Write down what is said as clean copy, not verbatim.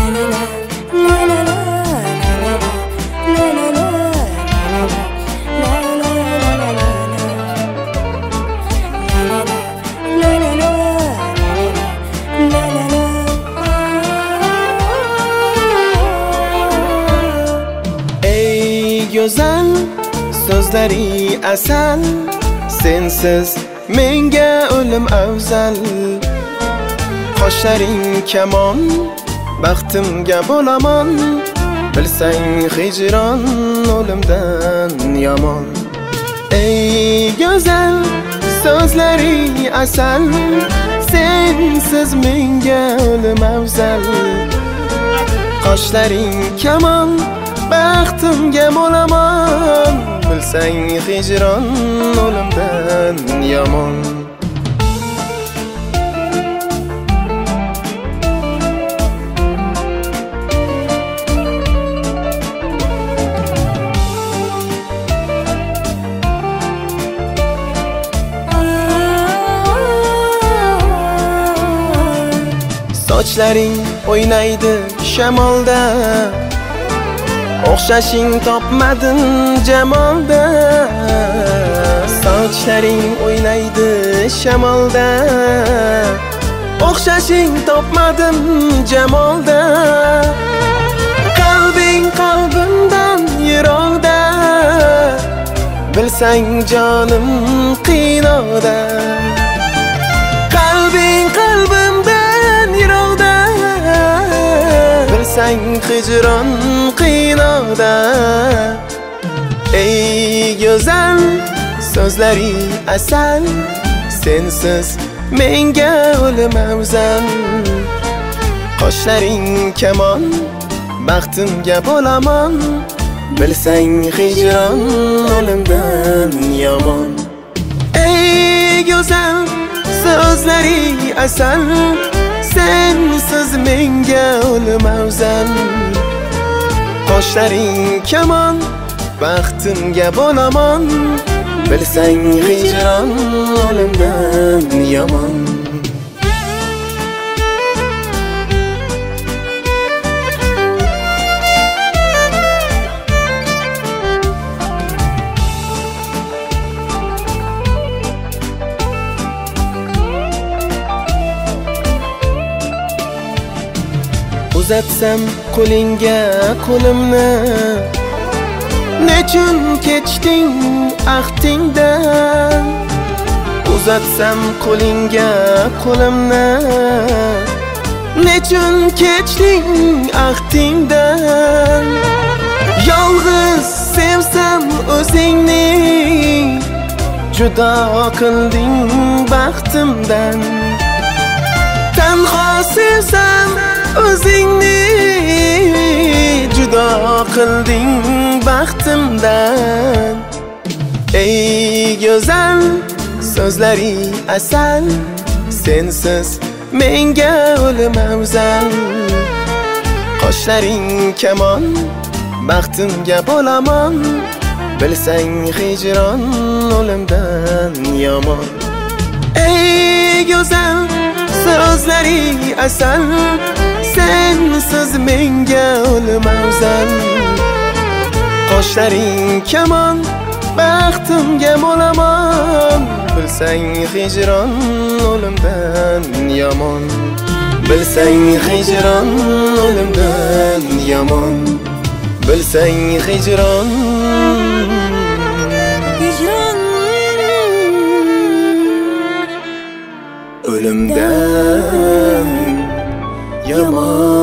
Güzel sözleri asal, sensiz menga o'lim afzal. Qoshlaring kamon, baxtimga bo'laman, bilsang hijron o'limdan yomon. Ey güzel sözleri asal, sensiz menga o'lim afzal. Qoshlaring kamon, baxtimga bo'laman, bilsang hijron o'limdan yomon. Sochlaring o'ynaydi shamolda, o'xshashing topmadim jamolda. Sochlaring o'ynaydi shamolda, o'xshashing topmadim jamolda. Qalbing qalbimdan yiroqda, bilsang jonim qiynoqda. Qalbing qalbimdan yiroqda, bilsang hijron qiynoqda. Ey güzel sözleri asal, sensiz menga o'lim afzal. Qoshlaring kamon, baxtimga bo'laman, bilsang hijron o'limdan yomon. Ey güzel sözleri asal, sensiz menga o'lim afzal. Qoshlaring kamon, baxtimga bo'laman, bilsang hijron o'limdan yomon. Uzatsam qo'lingga qo'limni, nechun kechding ahdingdan? Uzatsam qo'lingga qo'limni, nechun kechding ahdingdan? Yolg'iz sevsam o'zingni, judo qilding baxtimdan. Tanho sevsam o'zingni, judo qilding baxtimdan. Ey güzel sözleri asal, sensiz menga o'lim afzal. Qoshlaring kamon, baxtimga bo'laman, bilsang hijron o'limdan yomon. Ey güzel sözleri asal, sensiz menga o'lim afzal. Qoshlaring kamon, baxtimga bo'laman, bilsang hijron o'limdan yomon. Bilsang hijron o'limdan yomon. Bilsang hijron o'limdan yomon.